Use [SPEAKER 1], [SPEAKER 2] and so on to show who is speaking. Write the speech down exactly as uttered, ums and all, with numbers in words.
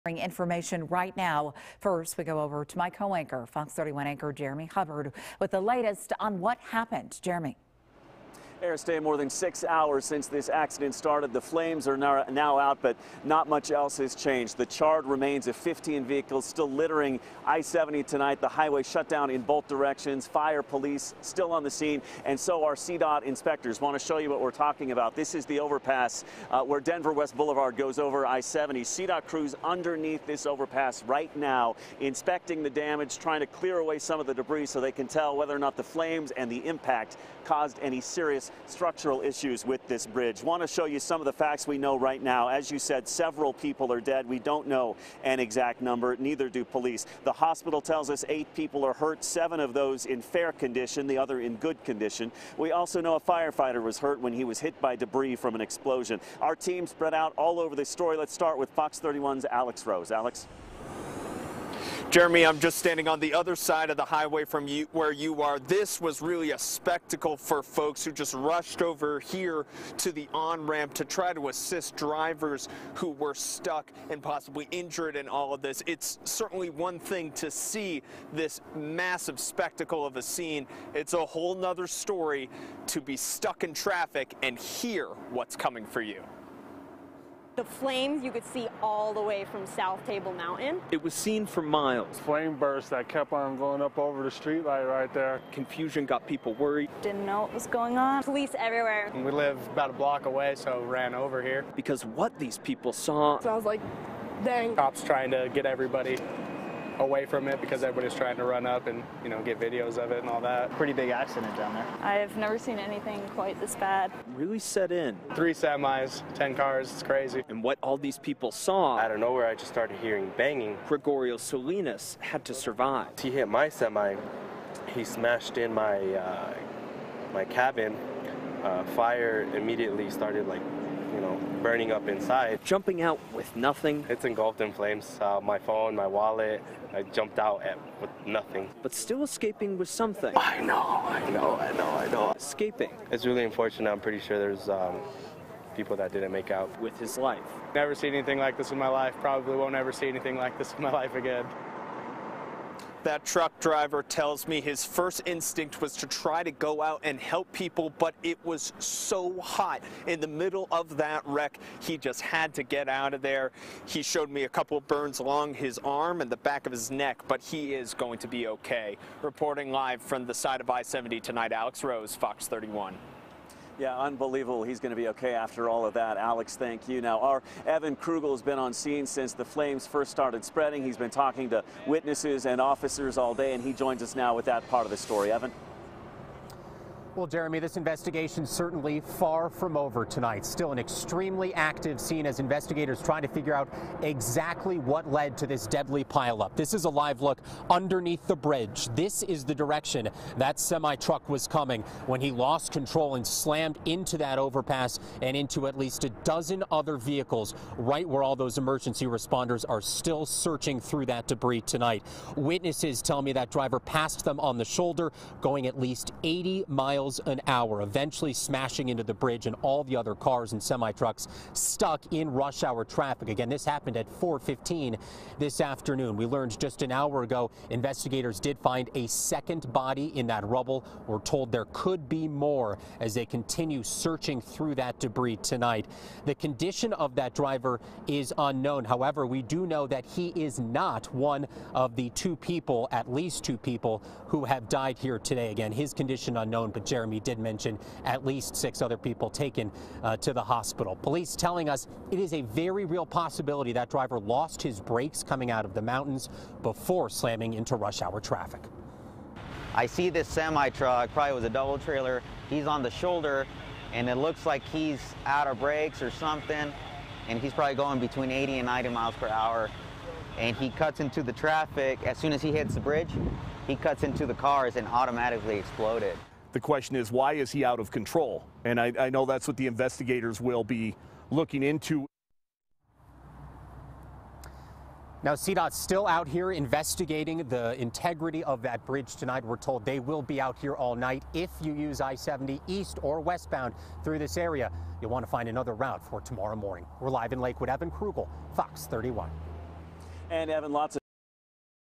[SPEAKER 1] Information right now. First, we go over to my co-anchor, Fox thirty-one anchor Jeremy Hubbard, with the latest on what happened. Jeremy.
[SPEAKER 2] Stay more than six hours since this accident started. The flames are now, now out, but not much else has changed. The charred remains of fifteen vehicles still littering I seventy tonight. The highway shut down in both directions. Fire, police still on the scene, and so are C DOT inspectors. Want to show you what we're talking about. This is the overpass uh, where Denver West Boulevard goes over I seventy. C DOT crews underneath this overpass right now, inspecting the damage, trying to clear away some of the debris so they can tell whether or not the flames and the impact caused any serious structural issues with this bridge. Want to show you some of the facts we know right now. As you said, several people are dead. We don't know an exact number, neither do police. The hospital tells us eight people are hurt, seven of those in fair condition, the other in good condition. We also know a firefighter was hurt when he was hit by debris from an explosion. Our team spread out all over this story. Let's start with Fox thirty-one's Alex Rose. Alex?
[SPEAKER 3] Jeremy, I'm just standing on the other side of the highway from you, where you are. This was really a spectacle for folks who just rushed over here to the on-ramp to try to assist drivers who were stuck and possibly injured in all of this. It's certainly one thing to see this massive spectacle of a scene. It's a whole nother story to be stuck in traffic and hear what's coming for you.
[SPEAKER 4] The flames you could see all the way from South Table Mountain.
[SPEAKER 3] It was seen for miles.
[SPEAKER 5] Flame burst that kept on going up over the street light right there.
[SPEAKER 3] Confusion got people worried.
[SPEAKER 4] Didn't know what was going on. Police everywhere.
[SPEAKER 6] We live about a block away, so ran over here.
[SPEAKER 3] Because what these people saw.
[SPEAKER 7] So I was like, dang.
[SPEAKER 6] Cops trying to get everybody away from it because everybody's trying to run up and, you know, get videos of it and all that.
[SPEAKER 8] Pretty big accident down there.
[SPEAKER 4] I've never seen anything quite this bad.
[SPEAKER 3] Really set in.
[SPEAKER 6] Three semis, ten cars, it's crazy.
[SPEAKER 3] And what all these people saw.
[SPEAKER 9] Out of nowhere, I just started hearing banging.
[SPEAKER 3] Gregorio Salinas had to survive.
[SPEAKER 9] He hit my semi. He smashed in my, uh, my cabin. Uh, fire immediately started, like, you know, burning up inside.
[SPEAKER 3] Jumping out with nothing.
[SPEAKER 9] It's engulfed in flames. Uh, my phone, my wallet, I jumped out at, with nothing.
[SPEAKER 3] But still escaping with something.
[SPEAKER 9] I know, I know, I know, I know.
[SPEAKER 3] Escaping.
[SPEAKER 9] It's really unfortunate. I'm pretty sure there's um, people that didn't make out.
[SPEAKER 3] With his life.
[SPEAKER 6] Never seen anything like this in my life. Probably won't ever see anything like this in my life again.
[SPEAKER 3] That truck driver tells me his first instinct was to try to go out and help people, but it was so hot in the middle of that wreck. He just had to get out of there. He showed me a couple of burns along his arm and the back of his neck, but he is going to be okay. Reporting live from the side of I seventy tonight, Alex Rose, Fox thirty-one.
[SPEAKER 2] Yeah, unbelievable. He's going to be okay after all of that. Alex, thank you. Now, our Evan Kruegel has been on scene since the flames first started spreading. He's been talking to witnesses and officers all day, and he joins us now with that part of the story. Evan?
[SPEAKER 10] Well, Jeremy, this investigation certainly far from over tonight. Still an extremely active scene as investigators try to figure out exactly what led to this deadly pileup. This is a live look underneath the bridge. This is the direction that semi-truck was coming when he lost control and slammed into that overpass and into at least a dozen other vehicles right where all those emergency responders are still searching through that debris tonight. Witnesses tell me that driver passed them on the shoulder, going at least eighty miles an hour, eventually smashing into the bridge and all the other cars and semi-trucks stuck in rush hour traffic. Again, this happened at four fifteen this afternoon. We learned just an hour ago investigators did find a second body in that rubble. We're told there could be more as they continue searching through that debris tonight. The condition of that driver is unknown. However, we do know that he is not one of the two people, at least two people, who have died here today. Again, his condition unknown, but Jeremy did mention at least six other people taken uh, to the hospital. Police telling us it is a very real possibility that driver lost his brakes coming out of the mountains before slamming into rush hour traffic.
[SPEAKER 8] I see this semi-truck, probably was a double trailer. He's on the shoulder, and it looks like he's out of brakes or something, and he's probably going between eighty and ninety miles per hour. And he cuts into the traffic. As soon as he hits the bridge, he cuts into the cars and automatically exploded.
[SPEAKER 11] The question is, why is he out of control? And I, I know that's what the investigators will be looking into.
[SPEAKER 10] Now, C DOT's still out here investigating the integrity of that bridge tonight. We're told they will be out here all night. If you use I seventy east or westbound through this area, you'll want to find another route for tomorrow morning. We're live in Lakewood. Evan Kruegel, Fox thirty-one.
[SPEAKER 2] And Evan, lots of